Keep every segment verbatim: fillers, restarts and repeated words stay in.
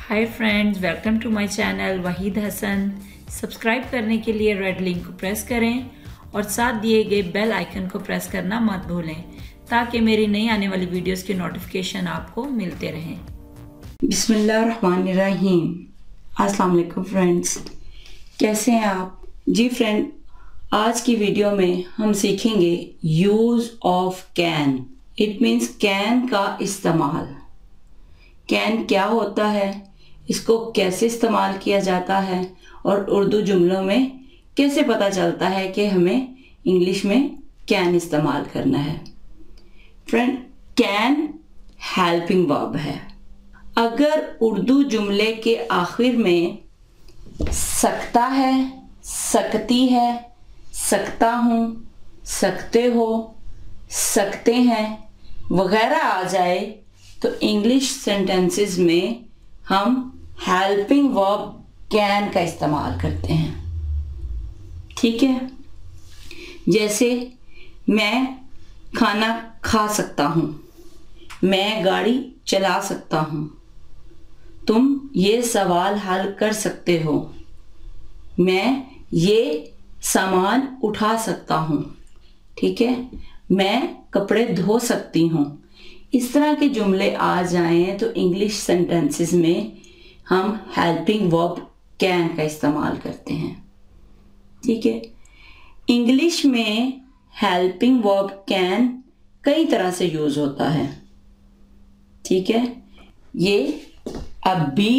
Hi friends, welcome to my channel Waheed Hasan. Subscribe करने के लिए रेड लिंक को प्रेस करें और साथ दिए गए बेल आइकन को प्रेस करना मत भूलें ताकि मेरी नई आने वाली वीडियोस की नोटिफिकेशन आपको मिलते रहें। बिस्मिल्लाहिर्रहमानिर्रहीम। अस्सलाम वालेकुम फ्रेंड्स, कैसे हैं आप? जी फ्रेंड, आज की वीडियो में हम सीखेंगे use of can. It means can का इस्तेमाल। कैन क्या होता है, इसको कैसे इस्तेमाल किया जाता है और उर्दू जुमलों में कैसे पता चलता है कि हमें इंग्लिश में कैन इस्तेमाल करना है। फ्रेंड, कैन हेल्पिंग वर्ब है। अगर उर्दू जुमले के आखिर में सकता है, सकती है, सकता हूँ, सकते हो, सकते हैं वगैरह आ जाए तो इंग्लिश सेंटेंसेस में हम हेल्पिंग वर्ब कैन का इस्तेमाल करते हैं। ठीक है, जैसे मैं खाना खा सकता हूँ, मैं गाड़ी चला सकता हूँ, तुम ये सवाल हल कर सकते हो, मैं ये सामान उठा सकता हूँ। ठीक है, मैं कपड़े धो सकती हूँ। इस तरह के जुमले आ जाएं तो इंग्लिश सेंटेंसेस में हम हेल्पिंग वर्ब कैन का इस्तेमाल करते हैं। ठीक है, इंग्लिश में हेल्पिंग वर्ब कैन कई तरह से यूज होता है। ठीक है, ये अबी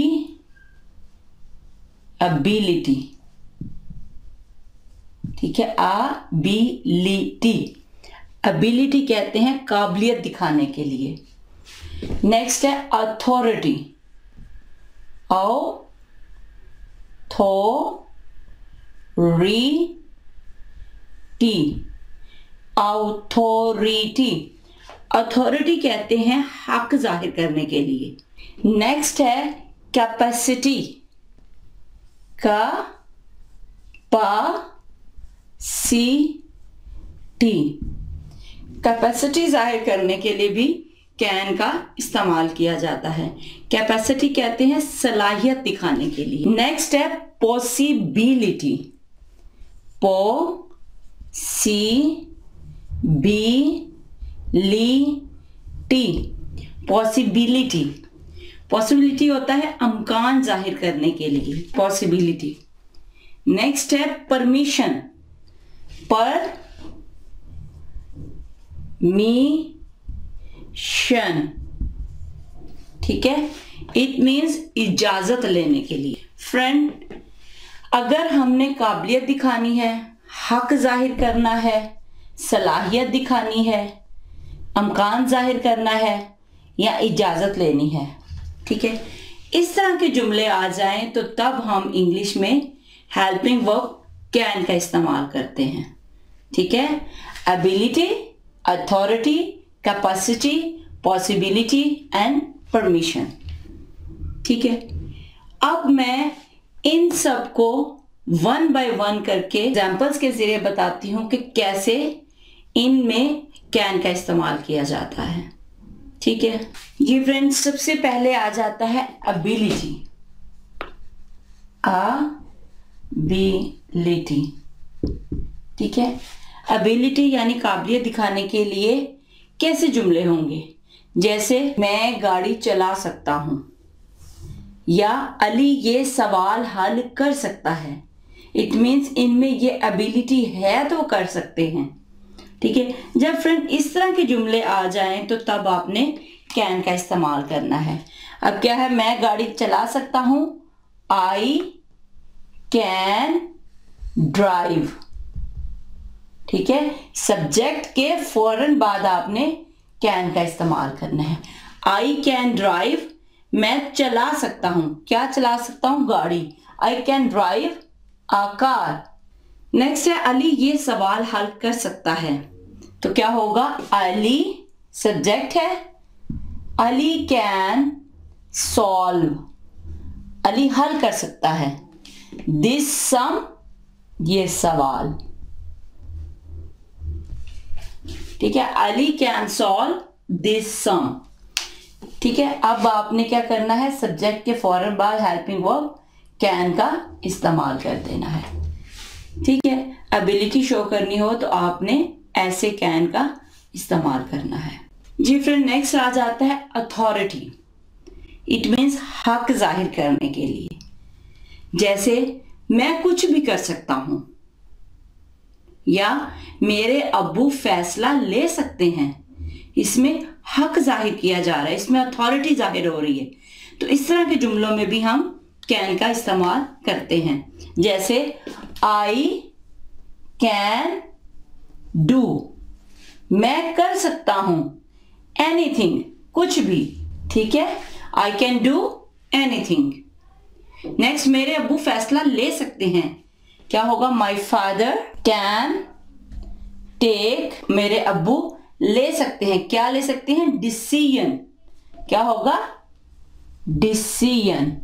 अबिलिटी, ठीक है, अबिलिटी एबिलिटी कहते हैं काबिलियत दिखाने के लिए। नेक्स्ट है अथॉरिटी, औ थो री टी, अथॉरिटी। अथॉरिटी कहते हैं हक जाहिर करने के लिए। नेक्स्ट है कैपेसिटी, का पा सी टी। कैपेसिटी जाहिर करने के लिए भी कैन का इस्तेमाल किया जाता है। कैपेसिटी कहते हैं सलाहियत दिखाने के लिए। नेक्स्ट है possibility, possibility, possibility. Possibility होता है अमकान जाहिर करने के लिए, पॉसिबिलिटी। नेक्स्ट है परमिशन, पर मी शन, ठीक है, इट मीन्स इजाजत लेने के लिए। फ्रेंड, अगर हमने काबिलियत दिखानी है, हक जाहिर करना है, सलाहियत दिखानी है, अमकान जाहिर करना है या इजाजत लेनी है, ठीक है, इस तरह के जुमले आ जाएं तो तब हम इंग्लिश में हेल्पिंग वर्ब कैन का इस्तेमाल करते हैं। ठीक है, ability, authority, capacity, possibility and permission. ठीक है, अब मैं इन सब को वन बाय वन करके एग्जाम्पल्स के जरिए बताती हूं कि कैसे इनमें कैन का इस्तेमाल किया जाता है। ठीक है जी फ्रेंड्स, सबसे पहले आ जाता है एबिलिटी, एबिलिटी। ठीक है, एबिलिटी यानी काबिलियत दिखाने के लिए कैसे जुमले होंगे, जैसे मैं गाड़ी चला सकता हूं या अली ये सवाल हल कर सकता है। इट मीन्स इनमें ये एबिलिटी है तो कर सकते हैं। ठीक है, जब फ्रेंड इस तरह के जुमले आ जाएं तो तब आपने कैन का इस्तेमाल करना है। अब क्या है, मैं गाड़ी चला सकता हूं, आई कैन ड्राइव। ठीक है, सब्जेक्ट के फौरन बाद आपने कैन का इस्तेमाल करना है। आई कैन ड्राइव, मैं चला सकता हूं, क्या चला सकता हूं, गाड़ी। I can drive a car. Next है अली ये सवाल हल कर सकता है, तो क्या होगा, अली सब्जेक्ट है, अली कैन सॉल्व, अली हल कर सकता है दिस सम, ये सवाल। ठीक है, Ali can solve this sum, ठीक है, अब आपने क्या करना है, सब्जेक्ट के फौरन बाद हेल्पिंग वर्ब कैन का इस्तेमाल कर देना है। ठीक है, एबिलिटी शो करनी हो तो आपने ऐसे कैन का इस्तेमाल करना है। जी फ्रेंड, नेक्स्ट आ जाता है अथॉरिटी। इट मीन्स हक जाहिर करने के लिए, जैसे मैं कुछ भी कर सकता हूं या मेरे अब्बू फैसला ले सकते हैं। इसमें हक जाहिर किया जा रहा है, इसमें अथॉरिटी जाहिर हो रही है। तो इस तरह के जुमलों में भी हम कैन का इस्तेमाल करते हैं, जैसे आई कैन डू, मैं कर सकता हूं एनीथिंग, कुछ भी। ठीक है, I can do anything. Next, मेरे अब्बू फैसला ले सकते हैं, क्या होगा, माई फादर कैन टेक, मेरे अब्बू ले सकते हैं, क्या ले सकते हैं, डिसीजन, क्या होगा, डिसीजन।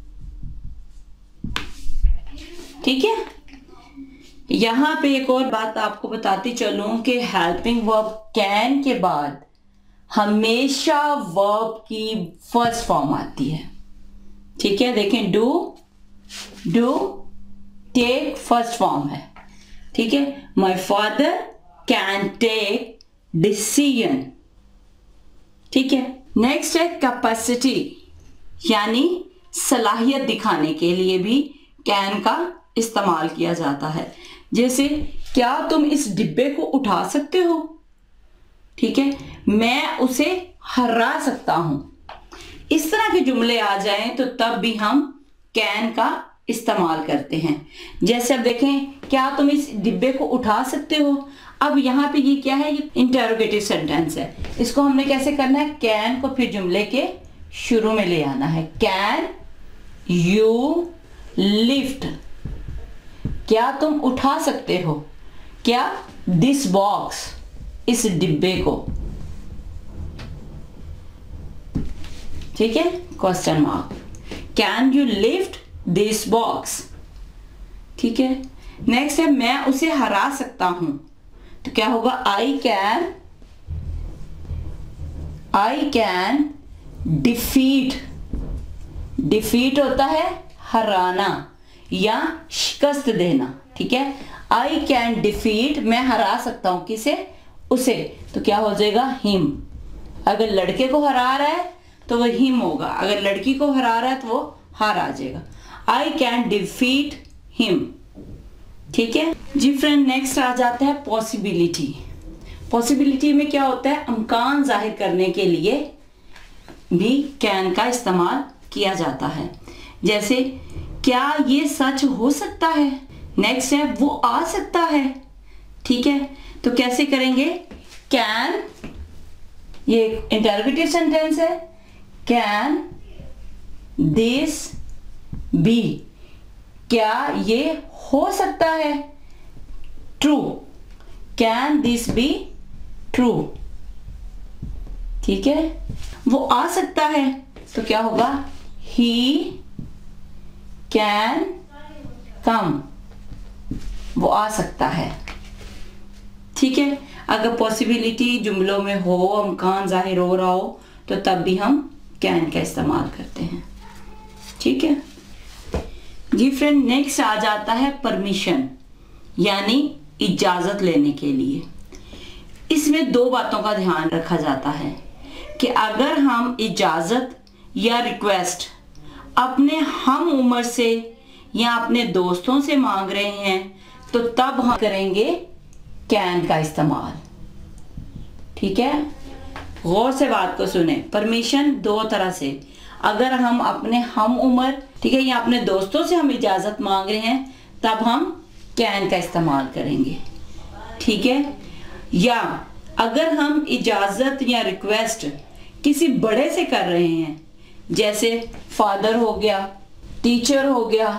ठीक है, यहां पे एक और बात आपको बताती चलूं कि हेल्पिंग वर्ब कैन के बाद हमेशा वर्ब की फर्स्ट फॉर्म आती है। ठीक है, देखें, do, do, take first form है। ठीक है, my father can take decision. ठीक है, नेक्स्ट है कैपेसिटी, यानी सलाहियत दिखाने के लिए भी कैन का इस्तेमाल किया जाता है। जैसे, क्या तुम इस डिब्बे को उठा सकते हो? ठीक है, मैं उसे हरा सकता हूं। इस तरह के जुमले आ जाएं तो तब भी हम कैन का इस्तेमाल करते हैं। जैसे अब देखें, क्या तुम इस डिब्बे को उठा सकते हो? अब यहाँ पे ये क्या है, ये इंटरोगेटिव सेंटेंस है। इसको हमने कैसे करना है, कैन को फिर जुमले के शुरू में ले आना है। कैन यू लिफ्ट, क्या तुम उठा सकते हो, क्या, दिस बॉक्स, इस डिब्बे को। ठीक है, question mark, can you lift this box. ठीक है, नेक्स्ट है, मैं उसे हरा सकता हूं, तो क्या होगा, I can, I can defeat, defeat होता है हराना या शिकस्त देना। ठीक है, आई कैन डिफीट, मैं हरा सकता हूं, किसे, उसे, तो क्या हो जाएगा, हिम। अगर लड़के को हरा रहा है तो वह हिम होगा, अगर लड़की को हरा रहा है तो वो हार आ जाएगा। I can defeat him. ठीक है जी फ्रेंड, नेक्स्ट आ जाता है पॉसिबिलिटी। पॉसिबिलिटी में क्या होता है, इम्कान जाहिर करने के लिए भी कैन का इस्तेमाल किया जाता है। जैसे, क्या ये सच हो सकता है। नेक्स्ट है, वो आ सकता है। ठीक है, तो कैसे करेंगे, कैन, ये इंटरोगेटिव सेंटेंस है, कैन दिस बी, क्या ये हो सकता है, true, can this be true. ठीक है, वो आ सकता है तो क्या होगा, ही कैन कम, वो आ सकता है। ठीक है, अगर पॉसिबिलिटी जुमलों में हो, इम्कान जाहिर हो रहा हो, तो तब भी हम कैन का इस्तेमाल करते हैं। ठीक है जी फ्रेंड, नेक्स्ट आ जाता है परमिशन, यानी इजाज़त लेने के लिए। इसमें दो बातों का ध्यान रखा जाता है कि अगर हम इजाज़त या रिक्वेस्ट अपने हम उम्र से या अपने दोस्तों से मांग रहे हैं तो तब हम करेंगे कैन का इस्तेमाल। ठीक है, गौर से बात को सुने। परमिशन दो तरह से, अगर हम अपने हम उम्र, ठीक है, या अपने दोस्तों से हम इजाज़त मांग रहे हैं तब हम कैन का इस्तेमाल करेंगे। ठीक है, या अगर हम इजाज़त या रिक्वेस्ट किसी बड़े से कर रहे हैं, जैसे फादर हो गया, टीचर हो गया,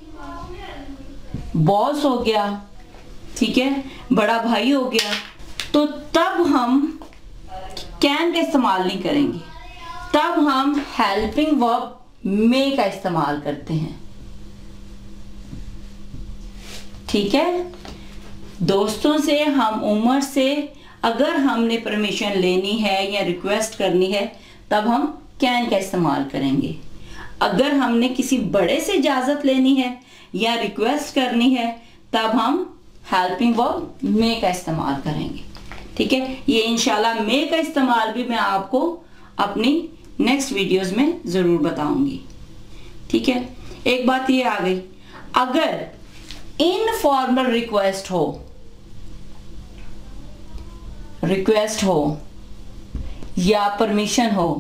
बॉस हो गया, ठीक है, बड़ा भाई हो गया, तो तब हम कैन का इस्तेमाल नहीं करेंगे, तब हम हेल्पिंग वर्ब मे का इस्तेमाल करते हैं। ठीक है, दोस्तों से, हम उम्र से अगर हमने परमिशन लेनी है या रिक्वेस्ट करनी है तब हम कैन का इस्तेमाल करेंगे। अगर हमने किसी बड़े से इजाज़त लेनी है या रिक्वेस्ट करनी है तब हम हेल्पिंग वर्ब मे का इस्तेमाल करेंगे। ठीक है, ये इंशाल्लाह मे का इस्तेमाल भी मैं आपको अपनी नेक्स्ट वीडियोस में ज़रूर बताऊंगी। ठीक है, एक बात ये आ गई, अगर इनफॉर्मल रिक्वेस्ट हो रिक्वेस्ट हो या परमिशन हो,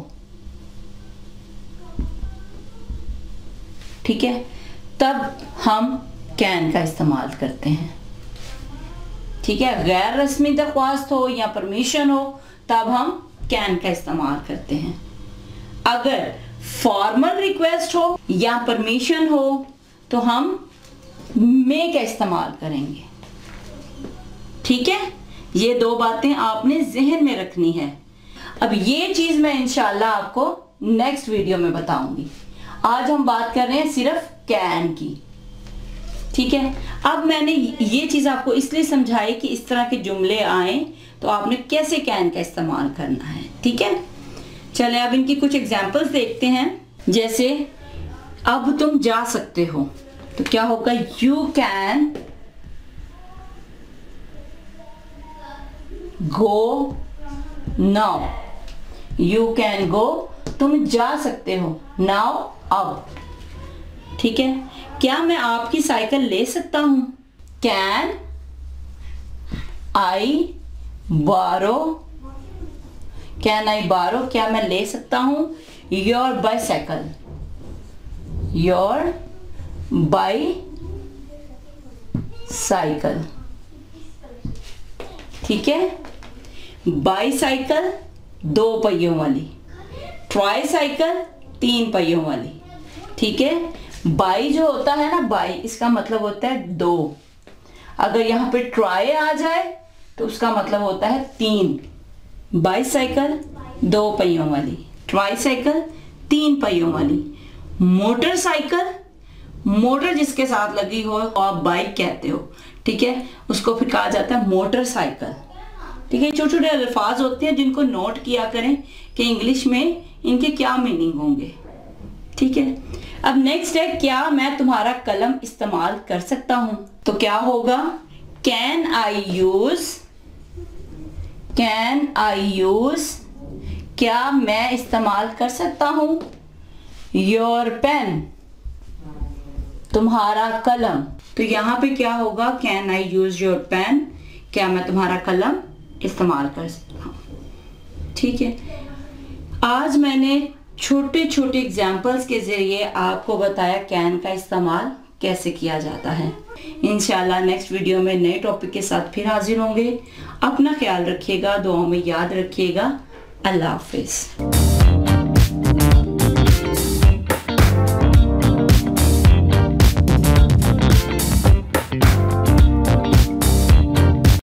ठीक है, तब हम कैन का इस्तेमाल करते हैं। ठीक है, गैर रस्मी दरख्वास्त हो या परमिशन हो तब हम कैन का इस्तेमाल करते हैं। अगर फॉर्मल रिक्वेस्ट हो या परमिशन हो तो हम मे का इस्तेमाल करेंगे। ठीक है, ये दो बातें आपने जहन में रखनी है। अब ये चीज मैं इंशाल्लाह आपको नेक्स्ट वीडियो में बताऊंगी। आज हम बात कर रहे हैं सिर्फ कैन की। ठीक है, अब मैंने ये चीज आपको इसलिए समझाई कि इस तरह के जुमले आए तो आपने कैसे कैन का इस्तेमाल करना है। ठीक है, चले अब इनकी कुछ एग्जांपल्स देखते हैं। जैसे अब तुम जा सकते हो तो क्या होगा, you can go now. You can go, तुम जा सकते हो, नाउ अब। ठीक है, क्या मैं आपकी साइकिल ले सकता हूं, कैन आई बारो। कैन आई बारो, क्या मैं ले सकता हूं your bicycle, your bicycle. ठीक है, बाईसाइकिल दो पहियों वाली, ट्राईसाइकिल तीन पहियों वाली। ठीक है, बाई जो होता है ना, बाई इसका मतलब होता है दो। अगर यहाँ पे ट्राई आ जाए तो उसका मतलब होता है तीन। बाईसाइकिल दो पहियों वाली, ट्राईसाइकिल तीन पहियों वाली। मोटरसाइकिल, मोटर जिसके साथ लगी हो आप बाइक कहते हो। ठीक है, उसको फिर कहा जाता है मोटरसाइकिल। ठीक है, छोटे छोटे अल्फाज होते हैं जिनको नोट किया करें कि इंग्लिश में इनके क्या मीनिंग होंगे। ठीक है, अब नेक्स्ट है, क्या मैं तुम्हारा कलम इस्तेमाल कर सकता हूं, तो क्या होगा, can I use, can I use, क्या मैं इस्तेमाल कर सकता हूं योर पेन, तुम्हारा कलम। तो यहां पे क्या होगा, can I use your pen, क्या मैं तुम्हारा कलम इस्तेमाल कर सकता हूं। ठीक है, आज मैंने छोटे छोटे एग्जाम्पल्स के जरिए आपको बताया कैन का इस्तेमाल कैसे किया जाता है। इंशाल्लाह नेक्स्ट वीडियो में नए टॉपिक के साथ फिर हाजिर होंगे। अपना ख्याल रखिएगा, दुआओं में याद रखिएगा। अल्लाह हाफिज।